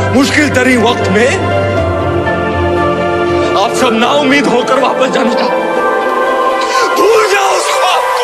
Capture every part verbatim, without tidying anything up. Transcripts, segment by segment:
मुश्किल तरीन वक्त में आप सब नाउम्मीद होकर वापस जाना चाहते, भूल जाओ उस ख्वाब को।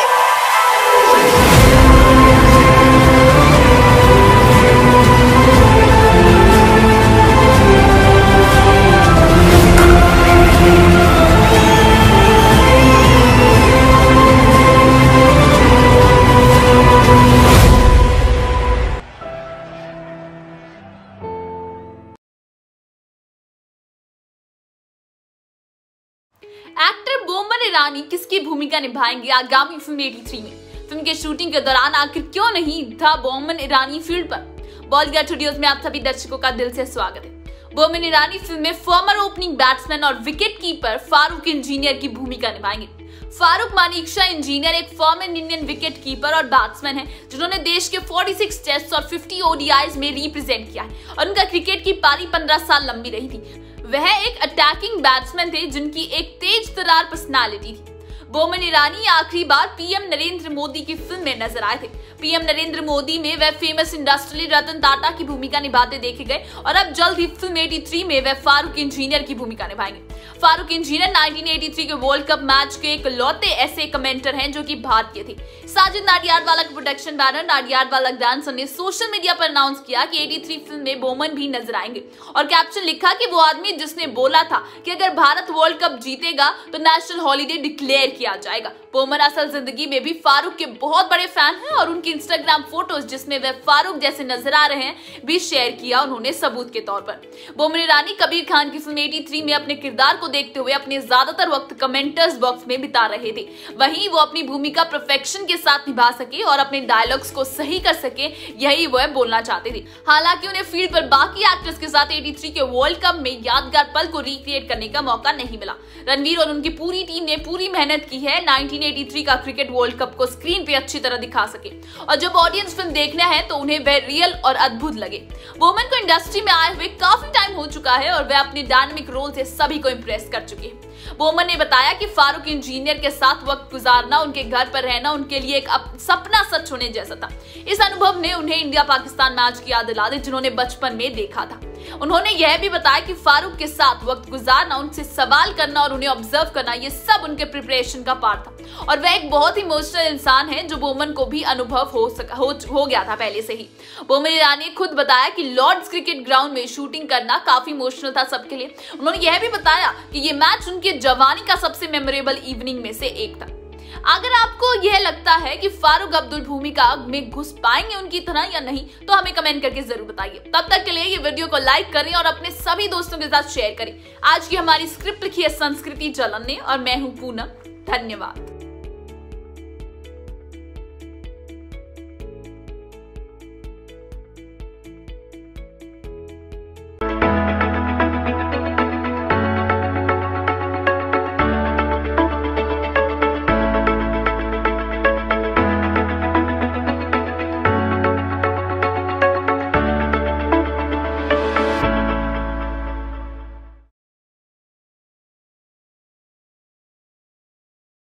एक्टर बोमन ईरानी किसकी भूमिका निभाएंगे आगामी फिल्म तिरासी में? फिल्म के शूटिंग के दौरान आखिर क्यों नहीं था बोमन ईरानी फील्ड पर? बॉलीवुड स्टूडियोज में आप सभी दर्शकों का दिल से स्वागत है। बोमन ईरानी फिल्म में फॉर्मर ओपनिंग बैट्समैन और विकेट कीपर फारूक इंजीनियर की भूमिका निभाएंगे। फारूक मानेकशॉ इंजीनियर एक फॉर्मर इंडियन विकेट कीपर और बैट्समैन है जिन्होंने देश के छियालीस टेस्ट और पचास ओडीआईज में रिप्रेजेंट किया है और उनका क्रिकेट की पारी पंद्रह साल लंबी रही थी। वह एक अटैकिंग बैट्समैन थे जिनकी एक तेज तर्रार पर्सनालिटी थी। बोमन ईरानी आखिरी बार पीएम नरेंद्र मोदी की फिल्म में नजर आए थे। पीएम नरेंद्र मोदी में वह फेमस इंडस्ट्रियलिस्ट रतन टाटा की भूमिका निभाते देखे गए और अब जल्द ही फिल्म तिरासी में वह फारूक इंजीनियर की भूमिका निभाएंगे। फारूक इंजीनियर उन्नीस सौ तिरासी के वर्ल्ड कप मैच के इकलौते ऐसे कमेंटर हैं जो कि भारतीय थे। साजिद नाडियाडवाला का प्रोडक्शन बैनर नाडियाडवाला डांसर ने सोशल मीडिया पर अनाउंस किया कि तिरासी फिल्म में बोमन भी नजर आएंगे और कैप्शन लिखा कि वो आदमी जिसने बोला था कि अगर भारत वर्ल्ड कप जीतेगा तो नेशनल हॉलीडे डिक्लेयर किया जाएगा। बोमन असल जिंदगी में भी फारूक के बहुत बड़े फैन हैं और उनकी इंस्टाग्राम फोटोज जिसमें वह फारूक जैसे नजर आ रहे हैं भी शेयर किया उन्होंने सबूत के तौर पर। बोमन ईरानी कबीर खान की फिल्म तिरासी में अपने किरदार को देखते हुए अपने ज्यादातर वक्त कमेंटर्स बॉक्स में बिता रहे थे। वहीं वो अपनी भूमिका परफेक्शन के साथ निभा सके और अपने डायलॉग्स को सही कर सके, यही वह बोलना चाहते थे। हालांकि उन्हें फील्ड पर बाकी एक्टर्स के साथ तिरासी के वर्ल्ड कप में यादगार पल को रिक्रिएट करने का मौका नहीं मिला। रणवीर और उनकी पूरी टीम ने पूरी मेहनत की है उन्नीस सौ तिरासी का क्रिकेट वर्ल्ड कप को स्क्रीन पे अच्छी तरह दिखा सके और जब ऑडियंस फिल्म देखना है तो उन्हें वह रियल और अद्भुत लगे। बोमन को इंडस्ट्री में आए हुए काफी टाइम हो चुका है और वह अपने डायनामिक रोल से सभी को इंप्रेस कर चुके हैं। बोमन ने बताया कि फारूक इंजीनियर के साथ वक्त गुजारना, उनके घर पर रहना उनके लिए एक सपना सच होने जैसा था। इस अनुभव ने उन्हें इंडिया पाकिस्तान मैच की याद दिला दी जिन्होंने बचपन में देखा था। उन्होंने यह भी बताया कि फारूक के साथ वक्त गुजारना, उनसे सवाल करना और उन्हें ऑब्जर्व करना, ये सब उनके प्रिपरेशन का पार्ट था और वह एक बहुत ही इमोशनल इंसान है जो बोमन को भी अनुभव हो सका हो, हो गया था पहले से ही। बोमन ईरानी ने खुद बताया कि लॉर्ड्स क्रिकेट ग्राउंड में शूटिंग करना काफी इमोशनल था सबके लिए। उन्होंने यह भी बताया कि ये मैच उनके जवानी का सबसे मेमोरेबल इवनिंग में से एक था। अगर आपको यह लगता है कि फारूक अब्दुल भूमिका में घुस पाएंगे उनकी तरह या नहीं तो हमें कमेंट करके जरूर बताइए। तब तक के लिए ये वीडियो को लाइक करें और अपने सभी दोस्तों के साथ शेयर करें। आज की हमारी स्क्रिप्ट लिखी है संस्कृति जलन ने और मैं हूं पूनम। धन्यवाद।